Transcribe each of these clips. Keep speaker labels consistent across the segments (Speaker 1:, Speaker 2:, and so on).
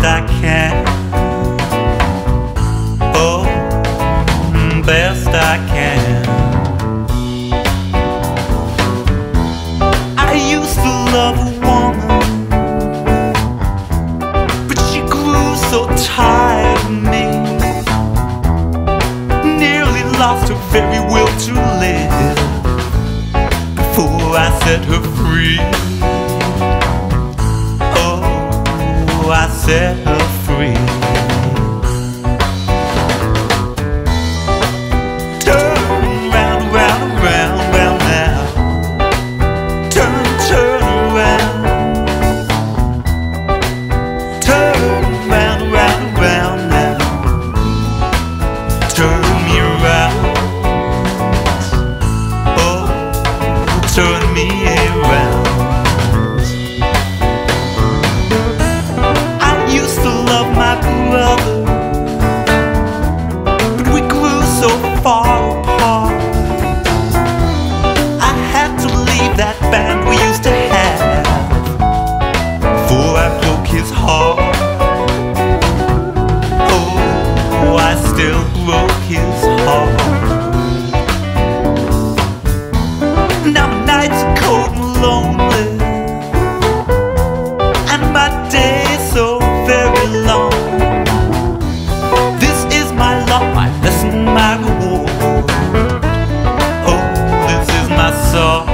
Speaker 1: I can. Oh, best I can. I used to love a woman, but she grew so tired of me, nearly lost her very will to live before I set her free. Oh, I set her free. Turn me around. I used to love my brother, but we grew so far apart. I had to leave that band we used to have before I broke his heart. Oh, I still broke his heart. Now my nights are cold and lonely, and my days so very long. This is my lot, my lesson, my reward. Oh, this is my song.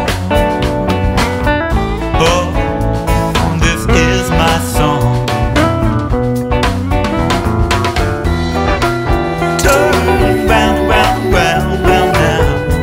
Speaker 1: Oh, this is my song. Turn round, round, round, round now.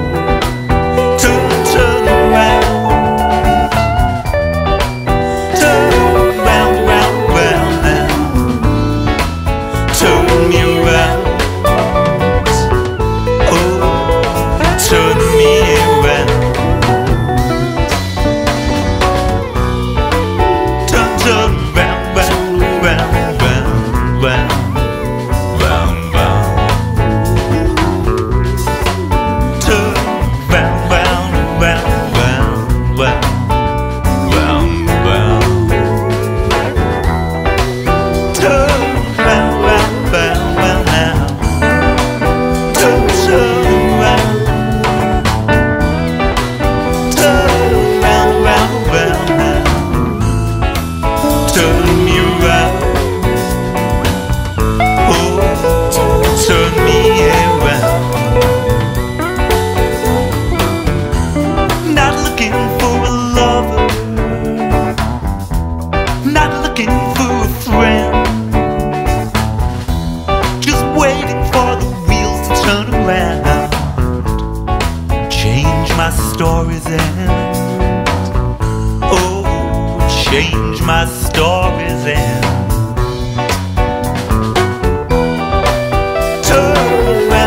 Speaker 1: My story's end. Oh, change my story's end. Turn around.